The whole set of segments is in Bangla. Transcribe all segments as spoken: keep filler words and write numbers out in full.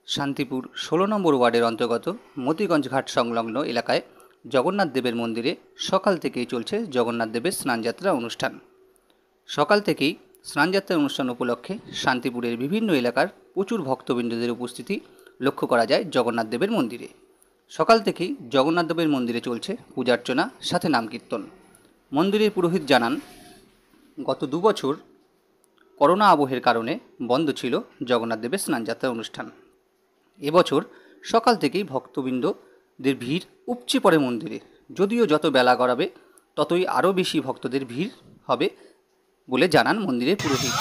শান্তিপুর ষোলো নম্বর ওয়ার্ডের অন্তর্গত মতিগঞ্জ ঘাট সংলগ্ন এলাকায় জগন্নাথ দেবের মন্দিরে সকাল থেকেই চলছে জগন্নাথ দেবের স্নানযাত্রা অনুষ্ঠান। সকাল থেকেই স্নানযাত্রা অনুষ্ঠান উপলক্ষে শান্তিপুরের বিভিন্ন এলাকার প্রচুর ভক্তবৃন্দদের উপস্থিতি লক্ষ্য করা যায় জগন্নাথ দেবের মন্দিরে। সকাল থেকেই জগন্নাথ দেবের মন্দিরে চলছে পূজার্চনা সাথে নাম কীর্তন। মন্দিরের পুরোহিত জানান, গত দু বছর করোনা আবহের কারণে বন্ধ ছিল জগন্নাথ দেবের স্নানযাত্রা অনুষ্ঠান। এবছর সকাল থেকেই ভক্তবৃন্দদের ভিড় উপচে পড়ে মন্দিরে। যদিও যত বেলা গড়াবে ততই আরও বেশি ভক্তদের ভিড় হবে বলে জানান মন্দিরের পুরোহিত।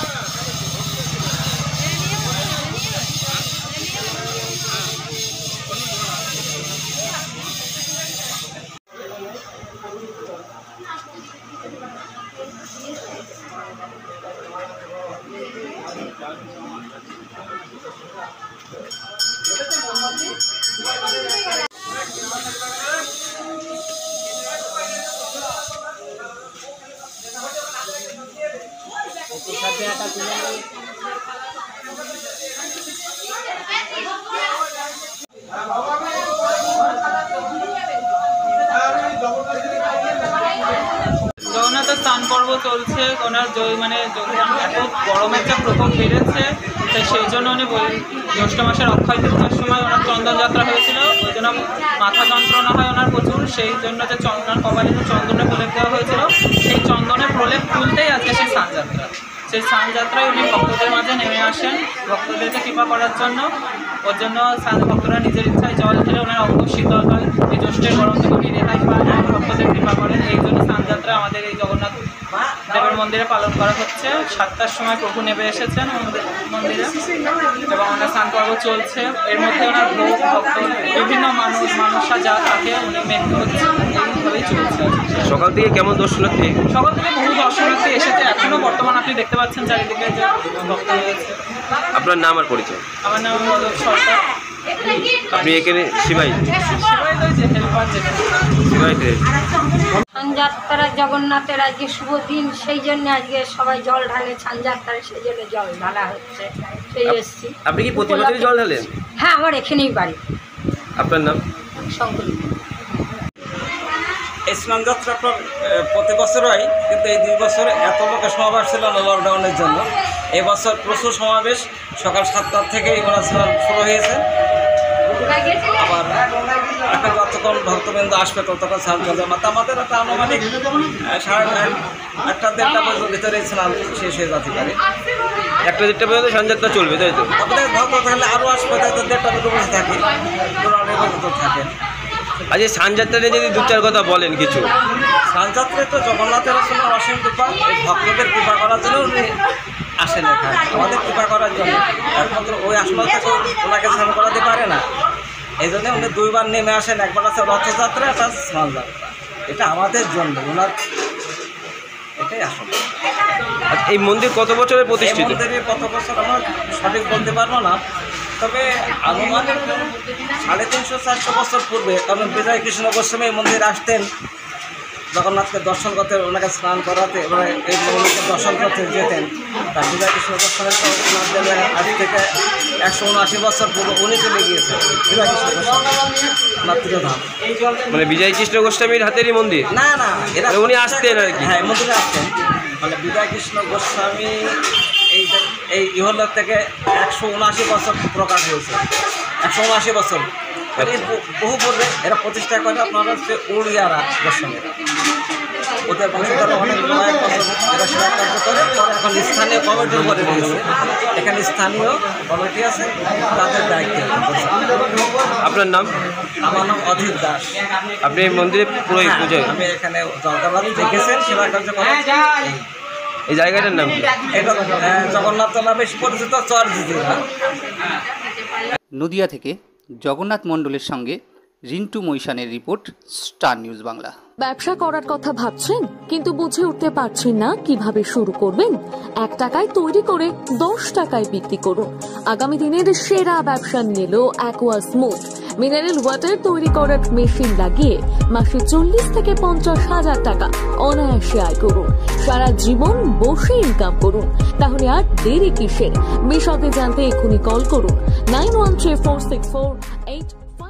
জগন্নাথের স্নান পর্ব চলছে। ওনার মানে এত গরমের যে প্রকোপ বেড়েছে, তাই সেই জন্য উনি জ্যৈষ্ঠ মাসের অক্ষয় তৃতীয়ার সময় ওনার চন্দন যাত্রা হয়েছিল। ওই জন্য মাথা যন্ত্রণা হয় ওনার প্রচুর। সেই জন্য যে চন্দন কপালে চন্দনে প্রলেপ দেওয়া হয়েছিল, সেই চন্দনের প্রলেপ তুলতেই আজকে সেই স্নানযাত্রা। সেই স্নানযাত্রায় উনি ভক্তদের মাঝে নেমে আসেন ভক্তদেরকে কৃপা করার জন্য। ওর জন্য ভক্তরা নিজের ইচ্ছায় জল ঢেলে ওনার অঙ্গ শীতল হয়, এই জ্যৈষ্ঠের গরম থেকে উনি রেহাই পান, ভক্তদের কৃপা করেন। এই জন্য স্নানযাত্রা আমাদের এই জগন্নাথ দেবের মন্দিরে পালন করা হচ্ছে। সাতটার সময় প্রভু নেমে এসেছেন আমাদের মন্দিরে এবং ওনার স্নান পর্ব চলছে। এর মধ্যে ওনার ভোগ ভক্ত বিভিন্ন মানুষ মানুষরা যা থাকে উনি মেনে হচ্ছে, এইভাবেই চলছে। সকাল থেকে কেমন দর্শনার্থী? সকাল থেকে বহু দর্শনার্থী এসেছে। এখনও বর্তমান আপনি দেখতে পাচ্ছেন চারিদিকে যে ভক্ত রয়েছে। আপনার নাম আর পরিচয়? আমার নাম মদক সরকার। আপনি এখানে সিবাই স্নানযাত্রা জগন্নাথের আজকে শুভ দিন, সেই জন্য আজকে সবাই জল ঢালে স্নানযাত্রায়, সেই জন্য জল ঢালা হচ্ছে, সেই এসছি। আপনি কি প্রতি বছরই জল ঢালেন? হ্যাঁ, আমার এখানেই বাড়ি। আপনার নাম? শঙ্কর। এই স্নানযাত্রা প্রতি বছর হয়, কিন্তু এই দুই বছর এত লোকের সমাবেশ ছিল না লকডাউনের জন্য। এবছর প্রচুর সমাবেশ, সকাল সাতটার থেকেই ওনার স্নান শুরু হয়েছে। আবার এখন যতক্ষণ ভক্তবৃন্দ আসবে ততক্ষণ স্নান চলবে। আমাদের একটা আনুমানিক সাড়ে নয় একটা দেড়টা পর্যন্ত ভিতরে স্নান শেষ হয়ে যেতে পারে। একটা দেড়টা পর্যন্ত স্নানযাত্রা চলবে, তাই তো? আমাদের ভক্ত থাকলে আরও আসবে, তাই তো দেড়টা দুটো বসে থাকে, পুরানো পর্যন্ত থাকে। আজ এই স্নানযাত্রা নিয়ে যদি দু চার কথা বলেন কিছু। স্নানযাত্রায় তো জগন্নাথের আসলে অসীম কৃপা, এই ভক্তদের কৃপা করার জন্য উনি আসেন এখানে, আমাদের কৃপা করার জন্য। একমাত্র ওই আসলে থেকে ওনাকে স্নান করাতে পারে না, এই জন্য উনি দুইবার নেমে আসেন। একবার আছে রথযাত্রা, একটা স্নানযাত্রা। এটা আমাদের জন্য ওনার, এটাই আসলে। এই মন্দির কত বছরের প্রতিষ্ঠিত? মন্দিরে কত বছর আমরা সঠিক বলতে পারবো না, তবে আনুমানিক সাড়ে তিনশো চারশো বছর পূর্বে, কারণ বিজয় কৃষ্ণ গোস্বামী এই মন্দিরে আসতেন জগন্নাথকে দর্শন করতে, ওনাকে স্নান করাতে, এবং এই মন্দিরকে দর্শন করতে যেতেন। তার বিজয় কৃষ্ণ গোস্বামী স্নান দেবেন আজ থেকে একশো উনআশি বছর পূর্বে উনি চলে গিয়েছেন বিজয় কৃষ্ণ গোস্বামী মাতৃধাম। মানে বিজয় কৃষ্ণ গোস্বামীর হাতেরই মন্দির? না না, এরা উনি আসতেন আর কি? হ্যাঁ, মন্দিরে আসতেন। মানে বিজয় কৃষ্ণ গোস্বামী এই এই ইহলোক থেকে একশো উনআশি বছর প্রকাশ হয়েছে, একশো উনআশি বছর। বহু পূর্বে এরা প্রতিষ্ঠা করে আপনারা হচ্ছে উড়িয়ারা গোস্বামীরা, ওদের বংশধর অনেক নয় বছর এরা সেবা কার্য করে। পরে এখন স্থানীয় কমিটির উপরে রয়েছে, এখানে স্থানীয় কমিটি আছে, তাদের দায়িত্ব। আপনার নাম? আমার নাম অধীর দাস। আপনি এই মন্দিরে পুরোহিত পূজা? আমি এখানে জলদাবাদ দেখেছেন, সেবা কার্য করে। এই জায়গাটার নাম কি? এটা জগন্নাথ তলা, বেশি পরিচিত চর জিজিরা। নদিয়া থেকে জগন্নাথ মণ্ডলের সঙ্গে রিন্টু মৈশানের রিপোর্ট, স্টার নিউজ বাংলা। ব্যবসা করার কথা ভাবছেন কিন্তু বুঝে উঠতে পারছেন না কিভাবে শুরু করবেন? এক টাকায় তৈরি করে দশ টাকায় বিক্রি করুন। আগামী দিনের সেরা ব্যবসা নিয়ে এলো অ্যাকোয়া স্মুথ। মিনারেল ওয়াটার তৈরি করার মেশিন লাগিয়ে মাসে চল্লিশ থেকে পঞ্চাশ হাজার টাকা অনায়াসে আয় করুন। সারা জীবন বসে ইনকাম করুন। তাহলে আর দেরি কিসের? বিশদে জানতে এক্ষুনি কল করুন nine one three four six four eight